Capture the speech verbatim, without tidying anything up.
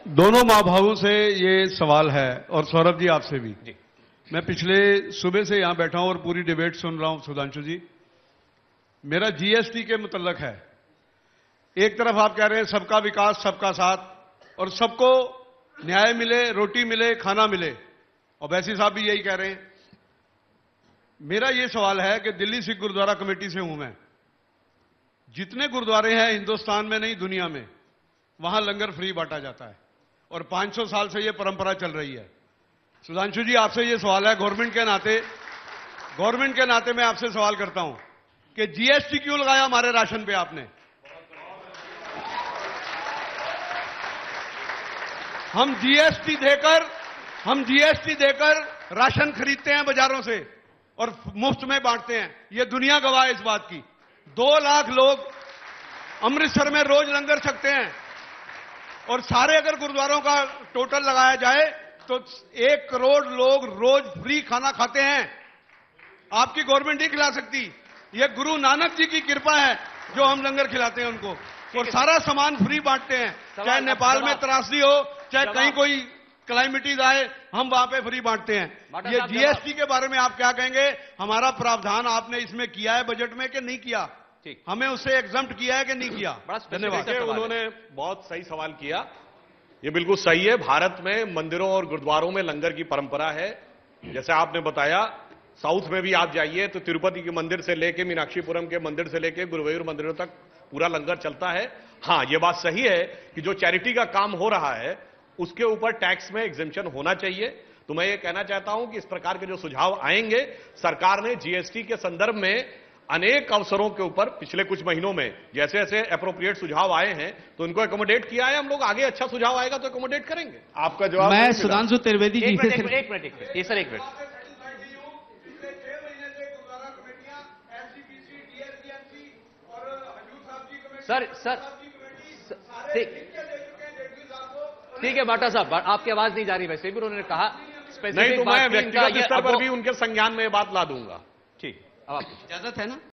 दोनों माँ भावों से ये सवाल है और सौरभ जी आपसे भी जी। मैं पिछले सुबह से यहां बैठा हूं और पूरी डिबेट सुन रहा हूं। सुधांशु जी, मेरा जीएसटी के मुतल्लक है। एक तरफ आप कह रहे हैं सबका विकास सबका साथ और सबको न्याय मिले, रोटी मिले, खाना मिले, और वैसी साहब भी यही कह रहे हैं। मेरा यह सवाल है कि दिल्ली सिख गुरुद्वारा कमेटी से हूं मैं। जितने गुरुद्वारे हैं हिंदुस्तान में नहीं दुनिया में, वहां लंगर फ्री बांटा जाता है और पांच सौ साल से यह परंपरा चल रही है। सुधांशु जी, आपसे यह सवाल है, गवर्नमेंट के नाते गवर्नमेंट के नाते मैं आपसे सवाल करता हूं कि जीएसटी क्यों लगाया हमारे राशन पे आपने? हम जीएसटी देकर हम जीएसटी देकर राशन खरीदते हैं बाजारों से और मुफ्त में बांटते हैं। यह दुनिया गवाह है इस बात की। दो लाख लोग अमृतसर में रोज लंगर छकते हैं और सारे अगर गुरुद्वारों का टोटल लगाया जाए तो एक करोड़ लोग रोज फ्री खाना खाते हैं। आपकी गवर्नमेंट नहीं खिला सकती। यह गुरु नानक जी की कृपा है जो हम लंगर खिलाते हैं उनको, और सारा सामान फ्री बांटते हैं। चाहे नेपाल में त्रासदी हो, चाहे कहीं कोई क्लाइमेटीज आए, हम वहां पे फ्री बांटते हैं। ये जीएसटी के बारे में आप क्या कहेंगे? हमारा प्रावधान आपने इसमें किया है बजट में कि नहीं किया? ठीक, हमें उससे एग्जम्प्ट किया है कि नहीं किया? धन्यवाद। उन्होंने बहुत सही सवाल किया। ये बिल्कुल सही है। भारत में मंदिरों और गुरुद्वारों में लंगर की परंपरा है। जैसे आपने बताया, साउथ में भी आप जाइए तो तिरुपति के मंदिर से लेके मीनाक्षीपुरम के मंदिर से लेके गुरुवायूर मंदिरों तक पूरा लंगर चलता है। हां, यह बात सही है कि जो चैरिटी का काम हो रहा है उसके ऊपर टैक्स में एग्जेम्पशन होना चाहिए। तो मैं ये कहना चाहता हूं कि इस प्रकार के जो सुझाव आएंगे, सरकार ने जीएसटी के संदर्भ में अनेक अवसरों के ऊपर पिछले कुछ महीनों में जैसे जैसे एप्रोप्रिएट सुझाव आए हैं तो उनको एकोमोडेट किया है। हम लोग आगे अच्छा सुझाव आएगा तो एकोमोडेट करेंगे। आपका जवाब? मैं सुधांशु त्रिवेदी जी से एक मिनट एक मिनट सर एक मिनट सर सर ठीक है बाटा साहब, आपकी आवाज नहीं जा रही। वैसे भी उन्होंने कहा नहीं, तो मैं व्यक्तिगत स्तर पर भी उनके संज्ञान में बात ला दूंगा। ठीक, अब आप इजाजत है ना?